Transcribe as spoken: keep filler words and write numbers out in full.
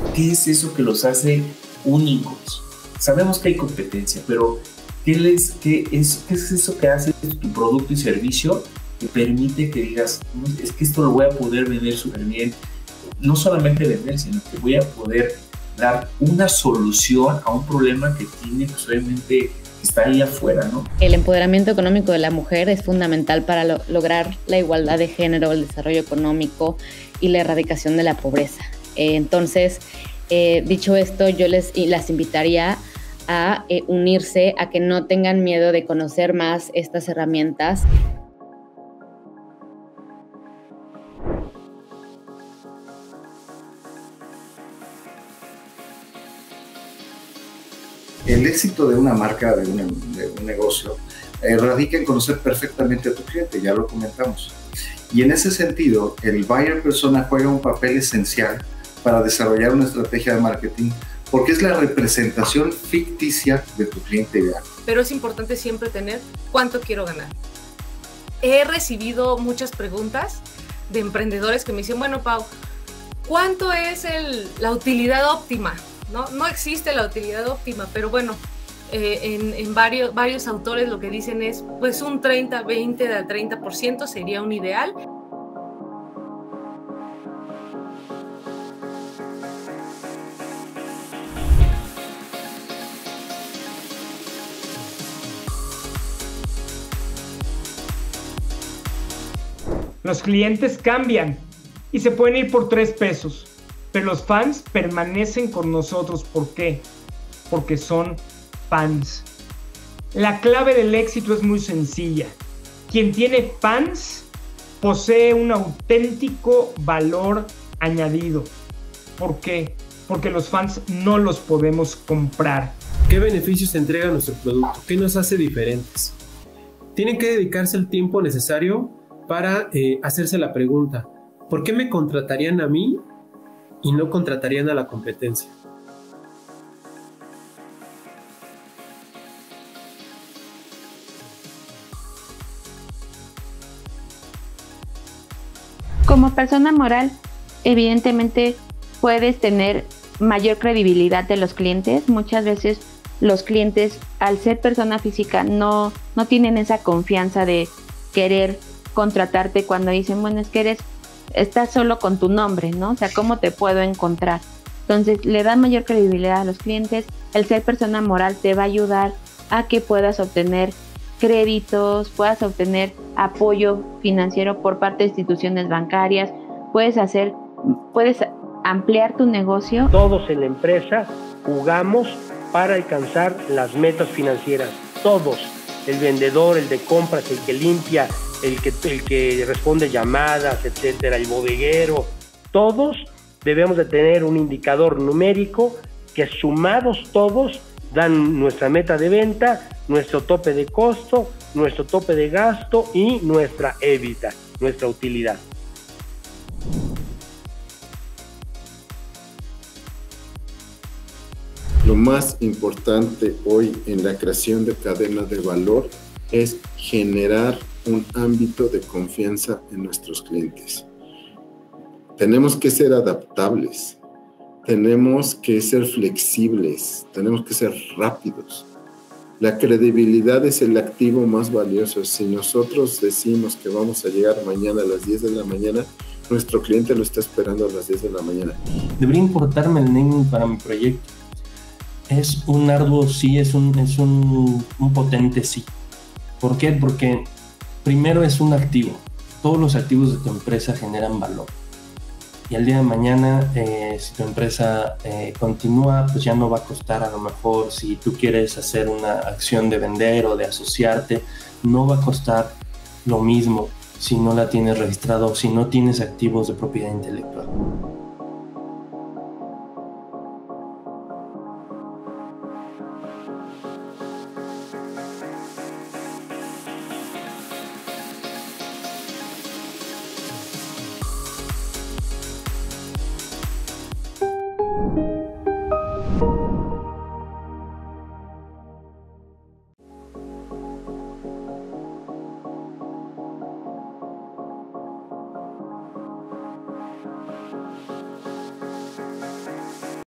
¿Qué es eso que los hace únicos? Sabemos que hay competencia, pero ¿qué, les, qué, es, ¿qué es eso que hace tu producto y servicio que permite que digas, es que esto lo voy a poder vender súper bien? No solamente vender, sino que voy a poder dar una solución a un problema que tiene, pues obviamente está ahí afuera, ¿no? El empoderamiento económico de la mujer es fundamental para lo lograr la igualdad de género, el desarrollo económico y la erradicación de la pobreza. Eh, entonces, eh, dicho esto, yo les las invitaría a eh, unirse, a que no tengan miedo de conocer más estas herramientas. El éxito de una marca, de un, de un negocio, eh, radica en conocer perfectamente a tu cliente, ya lo comentamos. Y en ese sentido, el buyer persona juega un papel esencial para desarrollar una estrategia de marketing, porque es la representación ficticia de tu cliente ideal. Pero es importante siempre tener cuánto quiero ganar. He recibido muchas preguntas de emprendedores que me dicen, bueno, Pau, ¿cuánto es el, la utilidad óptima? ¿No? No existe la utilidad óptima, pero bueno, eh, en, en varios, varios autores lo que dicen es, pues un treinta, veinte al treinta por ciento sería un ideal. Los clientes cambian y se pueden ir por tres pesos. Pero los fans permanecen con nosotros. ¿Por qué? Porque son fans. La clave del éxito es muy sencilla. Quien tiene fans posee un auténtico valor añadido. ¿Por qué? Porque los fans no los podemos comprar. ¿Qué beneficios entrega nuestro producto? ¿Qué nos hace diferentes? Tienen que dedicarse el tiempo necesario para eh, hacerse la pregunta: ¿por qué me contratarían a mí y no contratarían a la competencia? Como persona moral, evidentemente puedes tener mayor credibilidad de los clientes. Muchas veces los clientes, al ser persona física, no, no tienen esa confianza de querer contratarte cuando dicen, bueno, es que eres estás solo con tu nombre, ¿no? O sea, ¿cómo te puedo encontrar? Entonces, le da mayor credibilidad a los clientes. El ser persona moral te va a ayudar a que puedas obtener créditos, puedas obtener apoyo financiero por parte de instituciones bancarias, puedes hacer, puedes ampliar tu negocio. Todos en la empresa jugamos para alcanzar las metas financieras. Todos. El vendedor, el de compras, el que limpia, el que, el que responde llamadas, etcétera, el bodeguero, todos debemos de tener un indicador numérico que sumados todos dan nuestra meta de venta, nuestro tope de costo, nuestro tope de gasto y nuestra EBITDA, nuestra utilidad. Lo más importante hoy en la creación de cadenas de valor es generar un ámbito de confianza en nuestros clientes. Tenemos que ser adaptables, tenemos que ser flexibles, tenemos que ser rápidos. La credibilidad es el activo más valioso. Si nosotros decimos que vamos a llegar mañana a las diez de la mañana, nuestro cliente lo está esperando a las diez de la mañana. Debería importarme el naming para mi proyecto. Es un arduo sí, es un, es un, un potente sí. ¿Por qué? Porque primero es un activo. Todos los activos de tu empresa generan valor. Y al día de mañana, eh, si tu empresa eh, continúa, pues ya no va a costar, a lo mejor, si tú quieres hacer una acción de vender o de asociarte, no va a costar lo mismo si no la tienes registrado o si no tienes activos de propiedad intelectual.